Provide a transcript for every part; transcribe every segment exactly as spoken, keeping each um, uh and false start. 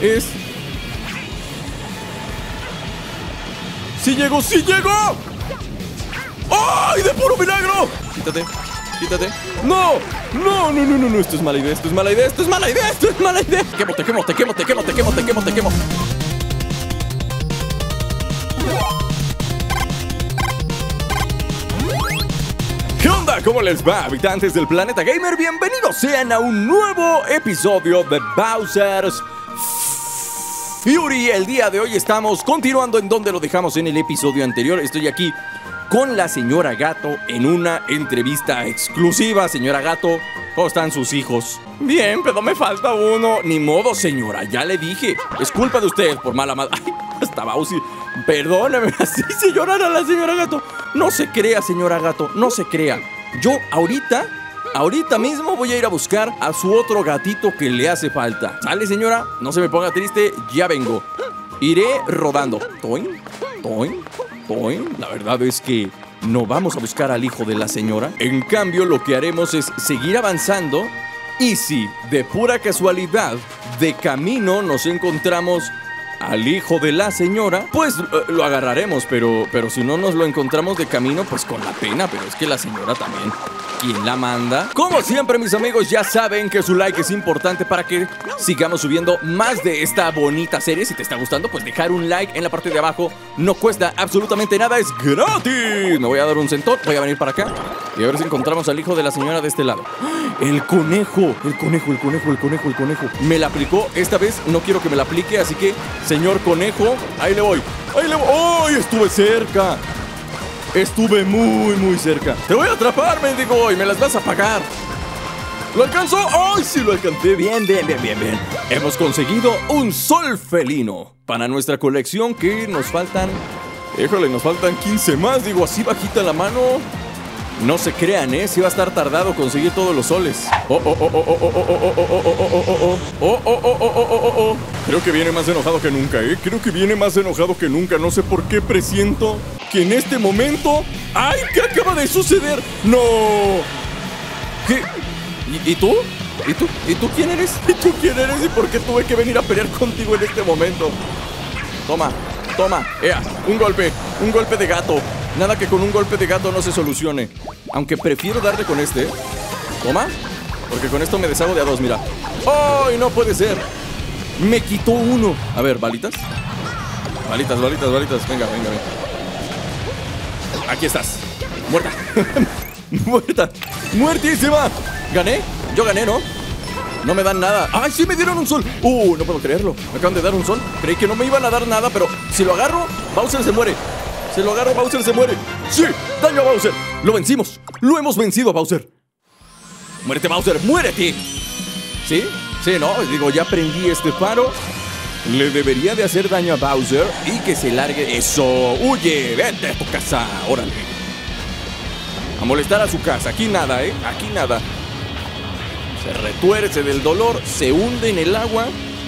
es... ¡Sí llegó! ¡Sí llegó! ¡Ay, de puro milagro! Quítate, quítate. ¡No! No, no, no, no, no, esto es mala idea, esto es mala idea, esto es mala idea, esto es mala idea. Quemo, te quemo, te quemo, te quemo, te quemo, te quemo, te quemo. ¿Qué onda? ¿Cómo les va, habitantes del planeta gamer? Bienvenidos sean a un nuevo episodio de Bowser's Fury. El día de hoy estamos continuando en donde lo dejamos en el episodio anterior. Estoy aquí con la señora Gato en una entrevista exclusiva. Señora Gato, ¿cómo están sus hijos? Bien, pero me falta uno. Ni modo, señora, ya le dije. Es culpa de usted por mala madre. Ay, hasta Bowser. Perdóneme, así se llorar a la señora Gato. No se crea, señora Gato, no se crea. Yo ahorita, ahorita mismo voy a ir a buscar a su otro gatito que le hace falta. ¿Sale, señora? No se me ponga triste, ya vengo. Iré rodando. Toin, toin, toin. La verdad es que no vamos a buscar al hijo de la señora. En cambio, lo que haremos es seguir avanzando. Y si, de pura casualidad, de camino nos encontramos al hijo de la señora, pues uh, lo agarraremos, pero, pero si no nos lo encontramos de camino, pues con la pena. Pero es que la señora también, ¿quién la manda? Como siempre, mis amigos, ya saben que su like es importante para que sigamos subiendo más de esta bonita serie. Si te está gustando, pues dejar un like en la parte de abajo no cuesta absolutamente nada, es gratis. Me voy a dar un centón, voy a venir para acá y a ver si encontramos al hijo de la señora de este lado. El conejo, el conejo, el conejo, el conejo, el conejo. Me la aplicó, esta vez no quiero que me la aplique, así que, señor conejo, ahí le voy. Ahí le voy. ¡Ay, estuve cerca! Estuve muy, muy cerca. Te voy a atrapar, mendigo, y me las vas a pagar. ¿Lo alcanzó? ¡Ay, sí lo alcancé! Bien, bien, bien, bien, bien. Hemos conseguido un sol felino para nuestra colección, que nos faltan... Híjole, nos faltan quince más. Digo, así bajita la mano. No se crean, ¿eh? Si va a estar tardado conseguir todos los soles. Oh, oh, oh, oh, oh, oh, oh, oh, oh, oh, oh, oh, oh, oh, oh, oh, oh, oh. Creo que viene más enojado que nunca, ¿eh? Creo que viene más enojado que nunca. No sé por qué presiento que en este momento... ¡Ay! ¿Qué acaba de suceder? ¡No! ¿Qué? ¿Y, y tú? ¿Y tú? ¿Y tú quién eres? ¿Y tú quién eres? ¿Y por qué tuve que venir a pelear contigo en este momento? Toma, toma. ¡Ea! Un golpe, un golpe de gato. Nada que con un golpe de gato no se solucione. Aunque prefiero darle con este. Toma. Porque con esto me deshago de a dos, mira. ¡Ay, no puede ser! Me quitó uno. A ver, ¿balitas? Balitas, balitas, balitas. Venga, venga, venga. Aquí estás. Muerta. Muerta. Muertísima. ¿Gané? Yo gané, ¿no? No me dan nada. ¡Ay, sí me dieron un sol! ¡Uh, no puedo creerlo! Me acaban de dar un sol. Creí que no me iban a dar nada, pero si lo agarro, Bowser se muere. Si lo agarro, Bowser se muere. ¡Sí! ¡Daño a Bowser! ¡Lo vencimos! ¡Lo hemos vencido, Bowser! ¡Muérete, Bowser! ¡Muérete! ¿Sí? Sí, ¿no? Digo, ya prendí este faro. Le debería de hacer daño a Bowser y que se largue. ¡Eso! ¡Huye! ¡Vete a tu casa! ¡Órale! A molestar a su casa. Aquí nada, ¿eh? Aquí nada. Se retuerce del dolor, se hunde en el agua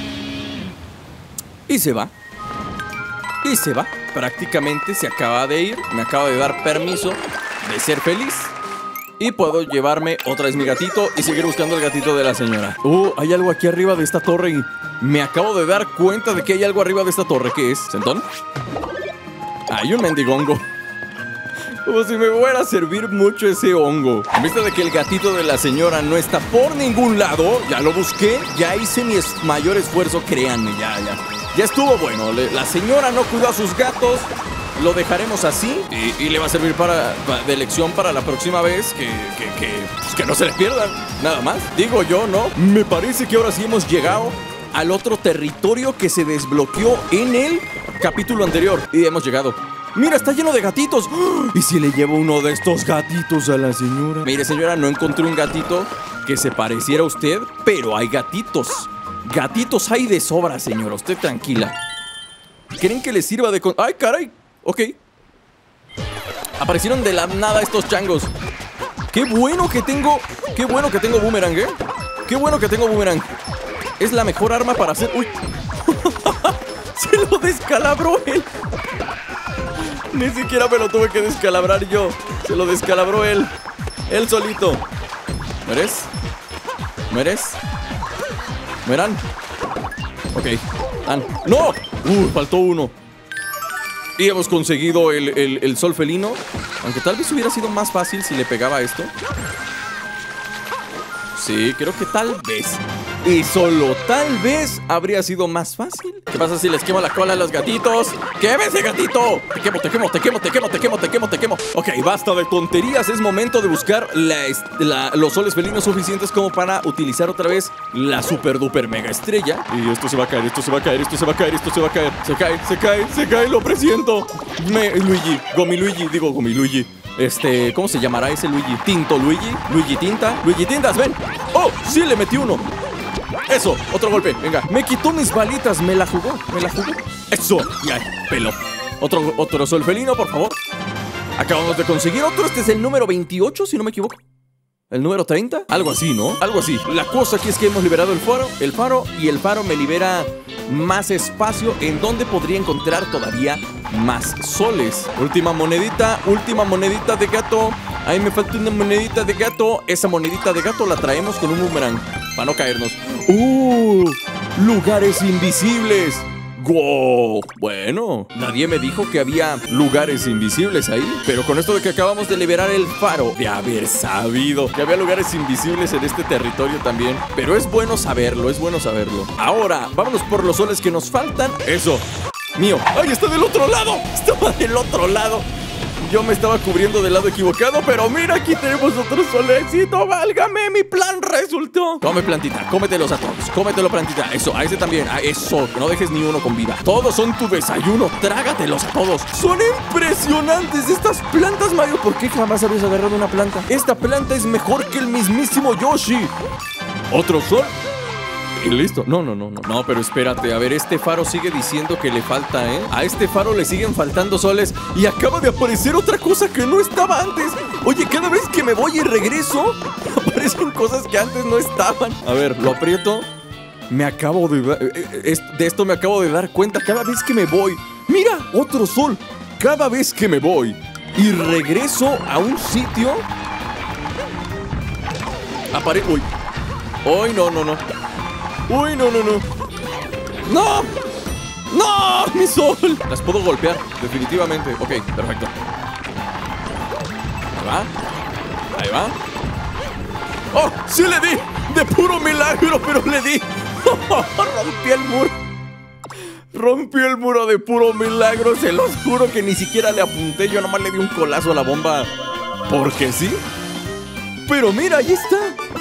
y se va. Y se va. Prácticamente se acaba de ir. Me acaba de dar permiso de ser feliz. Y puedo llevarme otra vez mi gatito y seguir buscando el gatito de la señora. Uh, hay algo aquí arriba de esta torre y me acabo de dar cuenta de que hay algo arriba de esta torre. ¿Qué es? ¿Sentón? Hay un mendigongo. Como si me fuera a servir mucho ese hongo. En vista de que el gatito de la señora no está por ningún lado, ya lo busqué, ya hice mi es mayor esfuerzo, créanme, ya, ya. Ya estuvo bueno, le, la señora no cuidó a sus gatos, lo dejaremos así y, y le va a servir para, para, de lección para la próxima vez, que, que, que, pues que no se les pierdan, nada más. Digo yo, ¿no? Me parece que ahora sí hemos llegado al otro territorio que se desbloqueó en el capítulo anterior. Y hemos llegado. ¡Mira, está lleno de gatitos! ¡Oh! ¿Y si le llevo uno de estos gatitos a la señora? Mire, señora, no encontré un gatito que se pareciera a usted, pero hay gatitos. Gatitos hay de sobra, señora. Usted tranquila. ¿Creen que les sirva de con...? ¡Ay, caray! Ok. Aparecieron de la nada estos changos. ¡Qué bueno que tengo! ¡Qué bueno que tengo boomerang, eh! ¡Qué bueno que tengo boomerang! Es la mejor arma para hacer... ¡Uy! ¡Se lo descalabró él! Ni siquiera me lo tuve que descalabrar yo. Se lo descalabró él. Él solito. ¿Mueres? ¿Mueres? ¿Mueran? Ok. Ah, ¡no! Uh, faltó uno. Y hemos conseguido el, el, el sol felino. Aunque tal vez hubiera sido más fácil si le pegaba esto. Sí, creo que tal vez. Y solo tal vez habría sido más fácil. ¿Qué pasa si les quemo la cola a los gatitos? ¡Quémese, gatito! Te quemo, te quemo, te quemo, te quemo, te quemo, te quemo, te quemo. Ok, basta de tonterías. Es momento de buscar la, la, los soles felinos suficientes como para utilizar otra vez la super duper mega estrella. Y esto se va a caer, esto se va a caer, esto se va a caer, esto se va a caer. Se cae, se cae, se cae, lo presiento. Me, Luigi, Gomi Luigi, digo Gomi Luigi. Este, ¿cómo se llamará ese Luigi? ¿Tinto Luigi? ¿Luigi Tinta? ¡Luigi Tintas, ven! ¡Oh! ¡Sí, le metí uno! ¡Eso! Otro golpe, venga. Me quitó mis balitas, me la jugó, me la jugó. ¡Eso! ¡Ya! Pelo. Otro, otro sol felino, por favor. Acabamos de conseguir otro. Este es el número veintiocho, si no me equivoco. ¿El número treinta? Algo así, ¿no? Algo así. La cosa aquí es que hemos liberado el faro, el faro, y el faro me libera más espacio en donde podría encontrar todavía más soles. Última monedita, última monedita de gato. Ahí me falta una monedita de gato. Esa monedita de gato la traemos con un boomerang para no caernos. ¡Uh! Lugares invisibles. ¡Wow! Bueno, nadie me dijo que había lugares invisibles ahí. Pero con esto de que acabamos de liberar el faro, de haber sabido que había lugares invisibles en este territorio también. Pero es bueno saberlo, es bueno saberlo. Ahora, vámonos por los soles que nos faltan. ¡Eso! ¡Mío! ¡Ay, está del otro lado! ¡Estaba del otro lado! Yo me estaba cubriendo del lado equivocado, pero mira, aquí tenemos otro solecito. ¡Válgame! Mi plan resultó. Come, plantita, cómetelos a todos. Cómetelo, plantita. Eso, a ese también. A eso, no dejes ni uno con vida. Todos son tu desayuno. Trágatelos a todos. Son impresionantes estas plantas, Mario. ¿Por qué jamás habías agarrado una planta? Esta planta es mejor que el mismísimo Yoshi. ¿Otro sol? Y listo. No, no, no, no. No, pero espérate. A ver, este faro sigue diciendo que le falta, ¿eh? A este faro le siguen faltando soles. Y acaba de aparecer otra cosa que no estaba antes. Oye, cada vez que me voy y regreso, aparecen cosas que antes no estaban. A ver, lo aprieto. Me acabo de... De esto me acabo de dar cuenta cada vez que me voy. ¡Mira! Otro sol. Cada vez que me voy y regreso a un sitio, aparece... Uy. Uy, no, no, no. Uy, no, no, no. ¡No! ¡No! ¡Mi sol! Las puedo golpear, definitivamente. Ok, perfecto. Ahí va. Ahí va. ¡Oh! ¡Sí le di! De puro milagro, pero le di. Rompí el muro. Rompí el muro de puro milagro. Se los juro que ni siquiera le apunté. Yo nomás le di un colazo a la bomba. Porque sí. Pero mira, ahí está.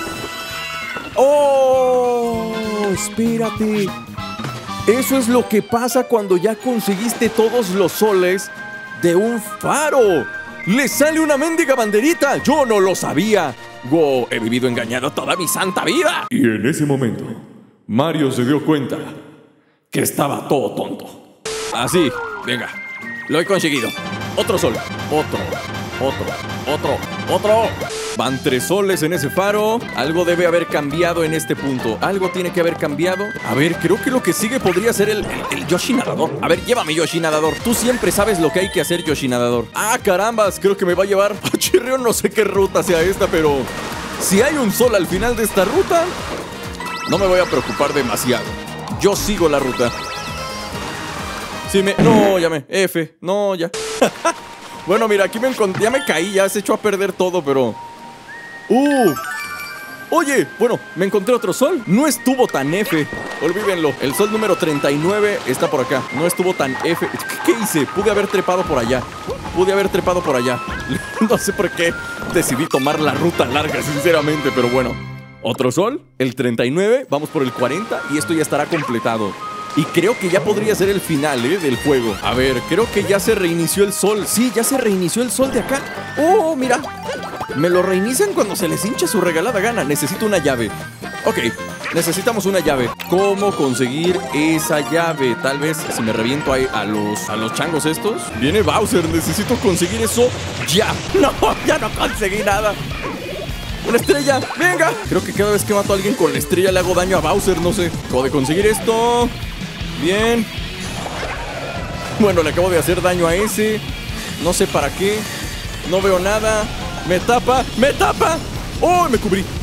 ¡Oh! Espérate. Eso es lo que pasa cuando ya conseguiste todos los soles de un faro. ¡Le sale una mendiga banderita! ¡Yo no lo sabía! ¡Wow! He vivido engañado toda mi santa vida. Y en ese momento, Mario se dio cuenta que estaba todo tonto. Así, venga. Lo he conseguido. Otro sol. Otro. Otro. Otro. Otro. Van tres soles en ese faro. Algo debe haber cambiado en este punto. Algo tiene que haber cambiado. A ver, creo que lo que sigue podría ser el, el, el Yoshi nadador. A ver, llévame, Yoshi nadador. Tú siempre sabes lo que hay que hacer, Yoshi nadador. Ah, carambas, creo que me va a llevar a Chirrión. No sé qué ruta sea esta, pero si hay un sol al final de esta ruta, no me voy a preocupar demasiado. Yo sigo la ruta. Sí, me... No, ya me... F. No, ya. Bueno, mira, aquí me encontré... Ya me caí, ya se echó a perder todo, pero... ¡Uh! Oye, bueno, me encontré otro sol. No estuvo tan F. Olvídenlo. El sol número treinta y nueve está por acá. No estuvo tan F. ¿Qué, qué hice? Pude haber trepado por allá. Pude haber trepado por allá. No sé por qué decidí tomar la ruta larga, sinceramente, pero bueno. Otro sol, el treinta y nueve. Vamos por el cuarenta y esto ya estará completado. Y creo que ya podría ser el final, ¿eh? Del juego. A ver, creo que ya se reinició el sol. Sí, ya se reinició el sol de acá. ¡Oh, mira! Me lo reinician cuando se les hincha su regalada gana. Necesito una llave. Ok, necesitamos una llave. ¿Cómo conseguir esa llave? Tal vez si me reviento ahí a los, a los changos estos. Viene Bowser, necesito conseguir eso ya. No, ya no conseguí nada. ¡Una estrella! ¡Venga! Creo que cada vez que mato a alguien con la estrella le hago daño a Bowser, no sé. Acabo de conseguir esto. Bien. Bueno, le acabo de hacer daño a ese. No sé para qué. No veo nada. Me tapa, me tapa. ¡Oh! Me cubrí.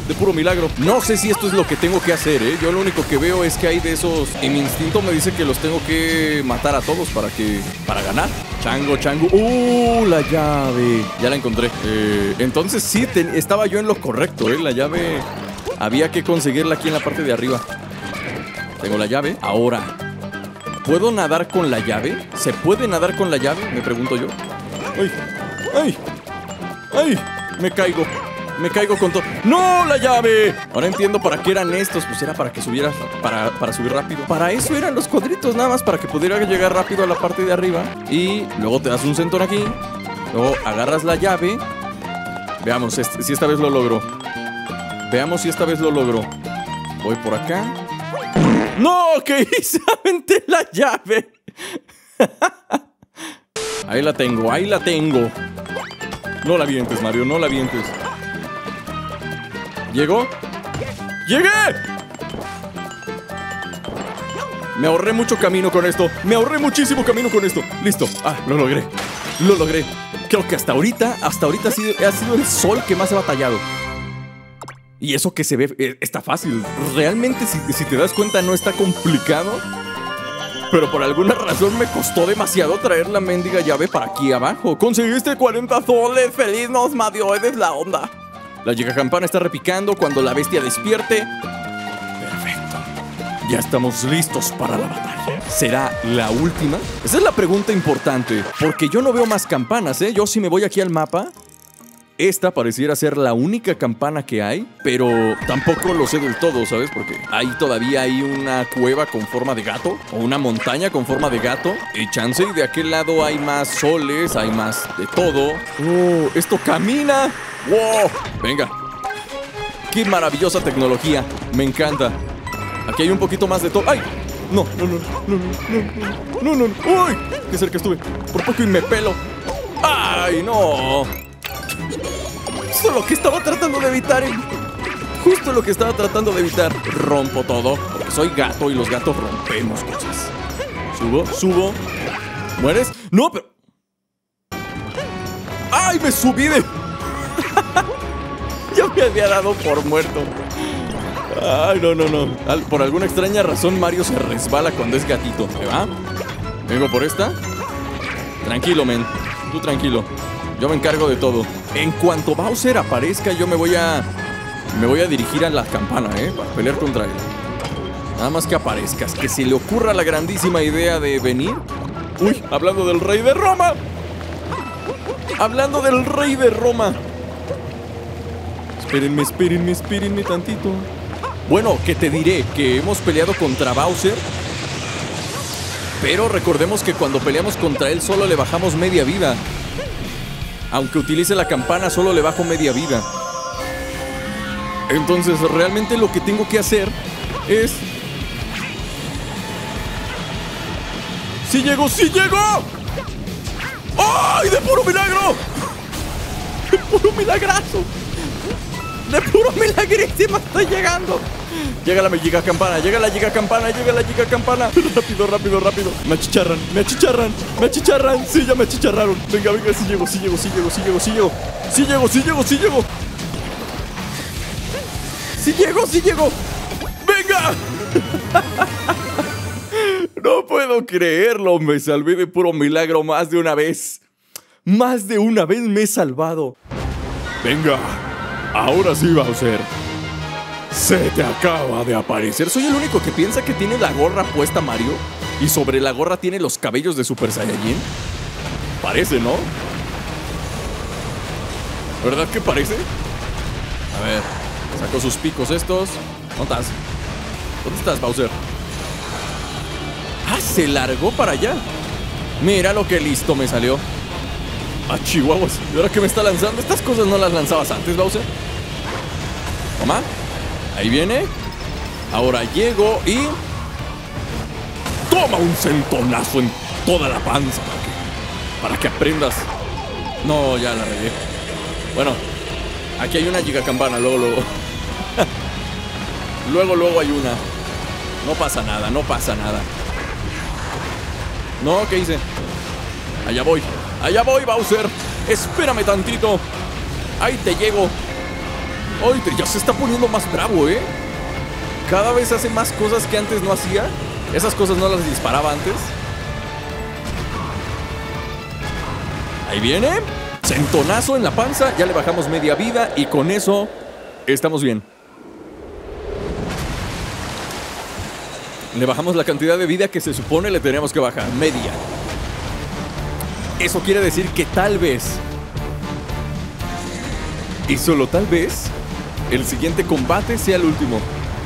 de puro milagro. No sé si esto es lo que tengo que hacer, ¿eh? Yo lo único que veo es que hay de esos... Y mi instinto me dice que los tengo que matar a todos para que... Para ganar. Chango, chango. ¡Uh! La llave. Ya la encontré. Eh, entonces sí, te, estaba yo en lo correcto, ¿eh? La llave... Había que conseguirla aquí en la parte de arriba. Tengo la llave. Ahora, ¿puedo nadar con la llave? ¿Se puede nadar con la llave? Me pregunto yo. ¡Ay! ¡Ay! ¡Ay! Me caigo. Me caigo con todo. ¡No! ¡La llave! Ahora entiendo para qué eran estos. Pues era para que subieras. Para, para subir rápido. Para eso eran los cuadritos, nada más. Para que pudiera llegar rápido a la parte de arriba. Y luego te das un sentón aquí. Luego agarras la llave. Veamos este, si esta vez lo logro. Veamos si esta vez lo logro. Voy por acá. ¡No! ¿Qué hice? Aventé la llave. Ahí la tengo, ahí la tengo. No la avientes, Mario, no la avientes. ¿Llegó? ¡Llegué! Me ahorré mucho camino con esto. Me ahorré muchísimo camino con esto. Listo. Ah, lo logré. Lo logré. Creo que hasta ahorita, hasta ahorita ha sido, ha sido el sol que más he batallado. Y eso que se ve, eh, está fácil. Realmente, si, si te das cuenta, no está complicado. Pero por alguna razón me costó demasiado traer la mendiga llave para aquí abajo. ¡Conseguiste cuarenta soles! ¡Feliz nos, Mario! ¡Eres la onda! La gigacampana está repicando cuando la bestia despierte. Perfecto. Ya estamos listos para la batalla. ¿Será la última? Esa es la pregunta importante. Porque yo no veo más campanas, ¿eh? Yo si me voy aquí al mapa... Esta pareciera ser la única campana que hay, pero tampoco lo sé del todo, ¿sabes? Porque ahí todavía hay una cueva con forma de gato, o una montaña con forma de gato, y chance, y de aquel lado hay más soles, hay más de todo. ¡Oh! ¡Esto camina! ¡Wow! Venga. ¡Qué maravillosa tecnología! Me encanta. Aquí hay un poquito más de todo. ¡Ay! No, no, no, no, no, no, no, no. ¡Uy! ¡Qué cerca estuve! Por poco y me pelo. ¡Ay, no! Justo lo que estaba tratando de evitar, ¿eh? Justo lo que estaba tratando de evitar. Rompo todo, porque soy gato y los gatos rompemos cosas. Subo, subo. ¿Mueres? No, pero... ¡Ay, me subí de... Ya me había dado por muerto. Ay, no, no, no. Al, por alguna extraña razón Mario se resbala cuando es gatito. ¿Me va? Vengo por esta. Tranquilo, men. Tú tranquilo. Yo me encargo de todo. En cuanto Bowser aparezca, yo me voy a... Me voy a dirigir a la campana, ¿eh? Para pelear contra él. Nada más que aparezcas. Que se le ocurra la grandísima idea de venir. Uy, hablando del rey de Roma. Hablando del rey de Roma. Espérenme, espérenme, espérenme tantito. Bueno, que te diré que hemos peleado contra Bowser. Pero recordemos que cuando peleamos contra él solo le bajamos media vida. Aunque utilice la campana, solo le bajo media vida. Entonces, realmente lo que tengo que hacer es... ¡Sí llegó, sí llegó! ¡Ay, de puro milagro! ¡De puro milagrazo! ¡De puro milagrísimo estoy llegando! Llega la gigacampana, llega la gigacampana, llega la gigacampana. Rápido, rápido, rápido. Me achicharran, me achicharran, me achicharran. Sí, ya me achicharraron. Venga, venga, sí llego, sí llego, sí llego, sí llego, sí llego. Sí llego, sí llego, sí llego. Sí llego, sí llego. ¡Venga! No puedo creerlo. Me salvé de puro milagro más de una vez. Más de una vez me he salvado. Venga, ahora sí, Bowser. Se te acaba de aparecer. Soy el único que piensa que tiene la gorra puesta Mario y sobre la gorra tiene los cabellos de Super Saiyajin. Parece, ¿no? ¿Verdad que parece? A ver, saco sus picos estos. ¿Dónde estás? ¿Dónde estás, Bowser? Ah, se largó para allá. Mira lo que listo me salió. Ah, chihuahuas. ¿Y ahora qué me está lanzando? Estas cosas no las lanzabas antes, Bowser. Toma. Ahí viene. Ahora llego y... Toma un centonazo en toda la panza para que, para que aprendas. No, ya la regué. Bueno, aquí hay una gigacampana, luego, luego. Luego, luego hay una. No pasa nada, no pasa nada. No, ¿qué hice? Allá voy, allá voy, Bowser. Espérame tantito. Ahí te llego. Ay, ya se está poniendo más bravo, ¿eh? Cada vez hace más cosas que antes no hacía. Esas cosas no las disparaba antes. Ahí viene. Centonazo en la panza. Ya le bajamos media vida y con eso estamos bien. Le bajamos la cantidad de vida que se supone le tenemos que bajar. Media. Eso quiere decir que tal vez, y solo tal vez, el siguiente combate sea el último.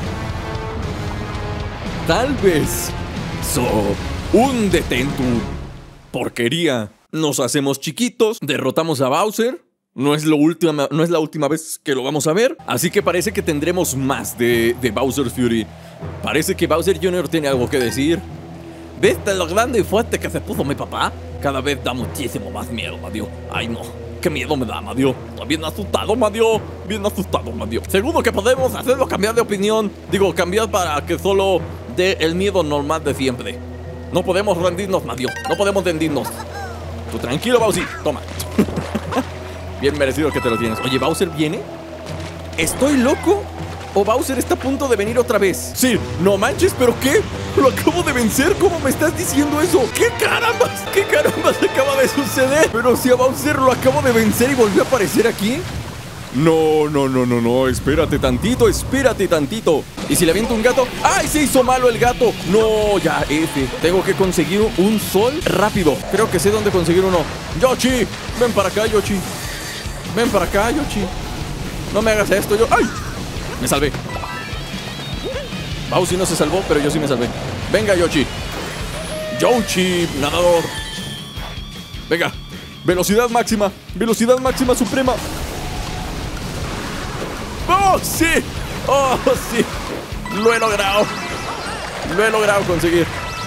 Tal vez. So, húndete en tu porquería. Nos hacemos chiquitos, derrotamos a Bowser. No es, lo última, no es la última vez que lo vamos a ver. Así que parece que tendremos más de, de Bowser Fury. Parece que Bowser junior tiene algo que decir. ¿Viste lo grande y fuerte que se puso mi papá? Cada vez da muchísimo más miedo, Mario. Ay, no. Qué miedo me da, Mario. Estoy bien asustado, Mario. Bien asustado, Mario. Seguro que podemos hacerlo cambiar de opinión. Digo, cambiar para que solo dé el miedo normal de siempre. No podemos rendirnos, Mario. No podemos rendirnos. Tú tranquilo, Bowser. Toma. Bien merecido que te lo tienes. Oye, ¿Bowser viene? ¿Estoy loco? ¿O Bowser está a punto de venir otra vez? Sí, no manches, ¿pero qué? Lo acabo de vencer, ¿cómo me estás diciendo eso? ¿Qué carambas? ¿Qué carambas acaba de suceder? Pero si a Bowser lo acabo de vencer y volvió a aparecer aquí. No, no, no, no, no, espérate tantito, espérate tantito. ¿Y si le aviento un gato? ¡Ay, se hizo malo el gato! No, ya, F. Tengo que conseguir un sol rápido. Creo que sé dónde conseguir uno. Yoshi, ven para acá, Yoshi. Ven para acá, Yoshi. No me hagas esto, yo. ¡Ay! Me salvé. Bowser no se salvó, pero yo sí me salvé. Venga, Yoshi. Yoshi, nadador. Venga. Velocidad máxima. Velocidad máxima suprema. ¡Oh, sí! ¡Oh, sí! Lo he logrado. Lo he logrado conseguir.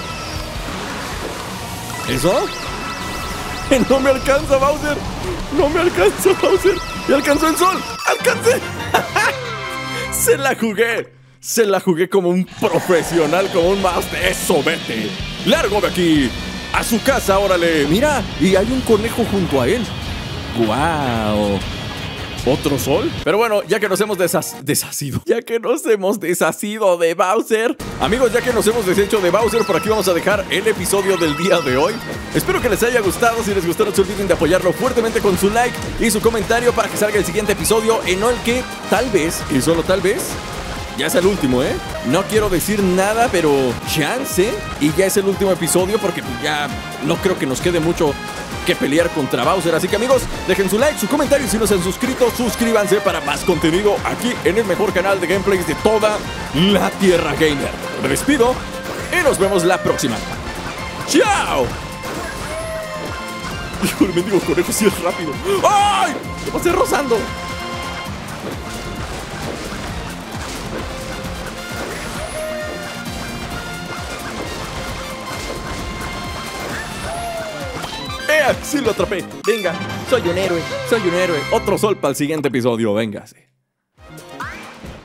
¿Eso? No me alcanza, Bowser. No me alcanza, Bowser. ¡Me alcanzó el sol! ¡Alcancé! Se la jugué. Se la jugué como un profesional, como un master. ¡Eso, vete! ¡Largo de aquí! ¡A su casa, órale! Mira, y hay un conejo junto a él. ¡Guau! ¿Otro sol? Pero bueno, ya que nos hemos deshac deshacido Ya que nos hemos deshacido de Bowser, amigos, ya que nos hemos deshecho de Bowser, por aquí vamos a dejar el episodio del día de hoy. Espero que les haya gustado. Si les gustó, no se olviden de apoyarlo fuertemente con su like y su comentario para que salga el siguiente episodio, en el que tal vez, y solo tal vez, ya es el último, ¿eh? No quiero decir nada, pero chance y ya es el último episodio, porque ya no creo que nos quede mucho que pelear contra Bowser. Así que, amigos, dejen su like, su comentario y si no se han suscrito, suscríbanse para más contenido aquí en el mejor canal de gameplays de toda la Tierra Gamer. Me despido y nos vemos la próxima. ¡Chao! Hijo, el mendigo conejo sí es rápido. ¡Ay! ¡Lo pasé rozando! ¡Eh! ¡Sí lo atrapé! Venga, soy un héroe, soy un héroe. Otro sol para el siguiente episodio, véngase.